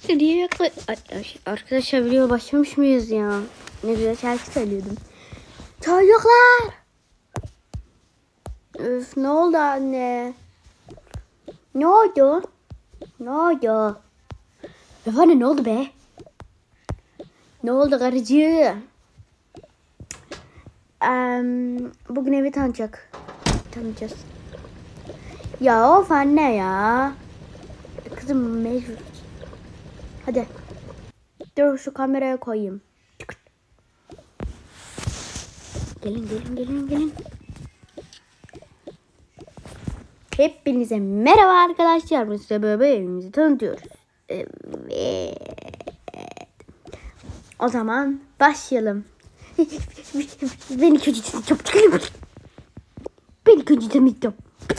niye arkadaşlar video başlamış mıyız ya? Ne güzel şarkı söylüyordum. Çocuklar! Üf, ne oldu anne? Ne oldu? Ne oldu? Efendim ne oldu be? Ne oldu karıcığım? Bugün evi tanıyacağız. Ya of anne ya. Kızım mecbur. Hadi. Dur şu kameraya koyayım. Gelin. Hepinize merhaba arkadaşlar. Biz size böyle evimizi tanıtıyoruz. Evet. O zaman başlayalım. Beni kötü tanıtacağım. Beni kötü tanıtacağım.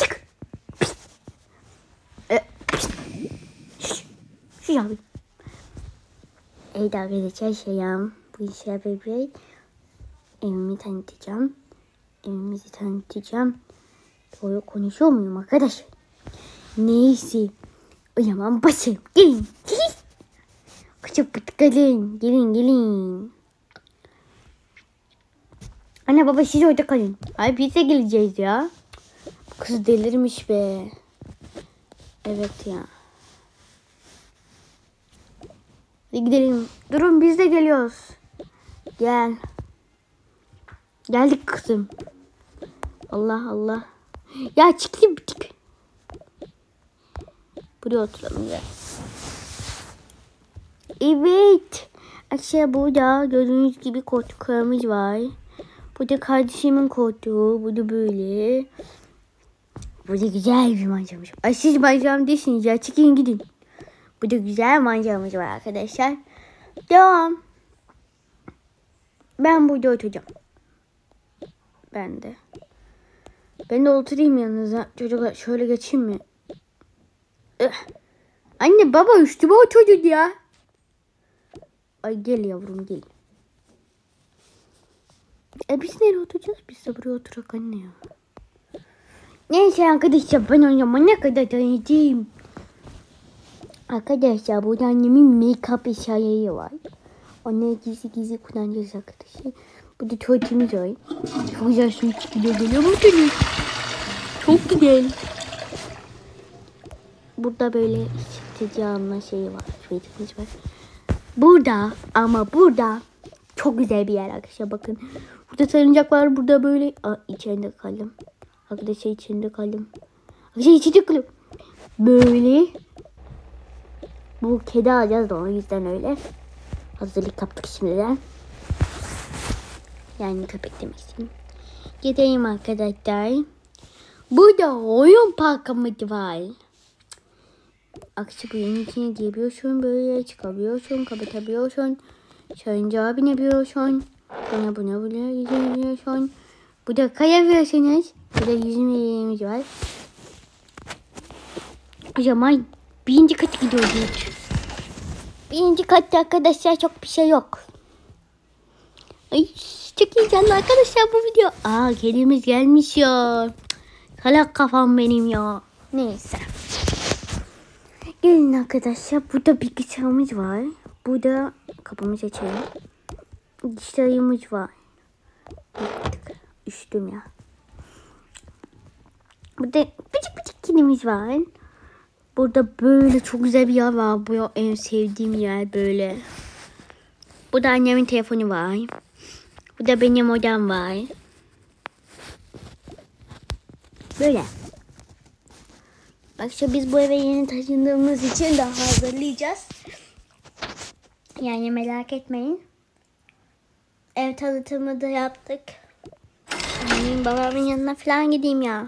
Şu abi. Evet arkadaşlar bu işe bebeği evimizi tanıtacağım. Doğru konuşuyor muyum arkadaş? Neyse. O zaman başlayalım. Gelin. Gelin. Anne baba siz orada kalın. Ay biz de geleceğiz ya. Bu kız delirmiş be. Evet ya. Hadi gidelim. Durun biz de geliyoruz. Gel. Geldik kızım. Allah. Ya çıktı. Buraya oturalım ya. Evet. Aşağı burada gördüğünüz gibi koltuklarımız var. Burada kardeşimin koltuğu. Burada böyle. Burada güzel bir manzaramız var. Ay siz manzaram değilsiniz ya. Çıkın gidin. Burada güzel manzaramız var arkadaşlar. Devam. Ben burada oturacağım. Ben de oturayım yanınıza. Çocuklar şöyle geçeyim mi? Anne baba üstüme oturdu ya. Ay gel yavrum gel. Biz nereye oturacağız? Biz de buraya oturak anne ya. Neyse arkadaşlar ben oynamam ne kadar tanıyacağım. Arkadaşlar burada annemin make-up eşyaları var. Onları gizli kullanacağız arkadaşlar. Burada tuvaletimiz var. Çok güzel su çıkıyor geliyor musunuz? Çok güzel. Burada böyle sıcağınla şeyi var. Tuvaletimiz var. Burada çok güzel bir yer arkadaşlar bakın. Burada sarıncak var. Burada böyle içeride kaldım. Arkadaşlar içeride kaldım. Böyle. Bu kedi alacağız da o yüzden öyle. Hazırlık yaptık şimdiden. Yani köpek demek istedim. Gideyim arkadaşlar. Burada oyun parkımız var. Akşam oyunun içine girebiliyorsun. Böyle çıkabiliyorsun. Kapatabiliyorsun. Şarıncağa binebiliyorsun. Sonra buna gidebiliyorsun. Burada kayabiliyorsunuz. Burada yüzme yerimiz var. O zaman birinci kat gidiyoruz. Birinci katta arkadaşlar çok bir şey yok. Ay çok heyecanlı arkadaşlar bu video. Kedimiz gelmiş ya. Salak kafam benim ya. Neyse. Gelin arkadaşlar. Burada bilgisayarımız var. Burada kapımızı açalım. Bilgisayarımız var. Üşüdüm ya. Burada küçük kedimiz var. Burada böyle çok güzel bir yer var. Bu en sevdiğim yer böyle. Burada annemin telefonu var. Burada benim odam var. Böyle. Bak şu biz bu eve yeni taşındığımız için daha hazırlayacağız. Yani merak etmeyin. Ev tanıtımı da yaptık. Benim babamın yanına falan gideyim ya.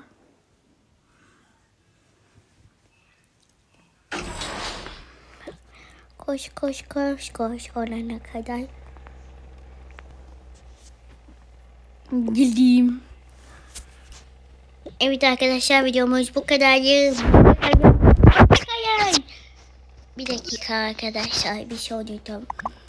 Koş olana kadar. Geldim. Evet arkadaşlar videomuz bu kadardı. Bir dakika arkadaşlar bir şey unuttum.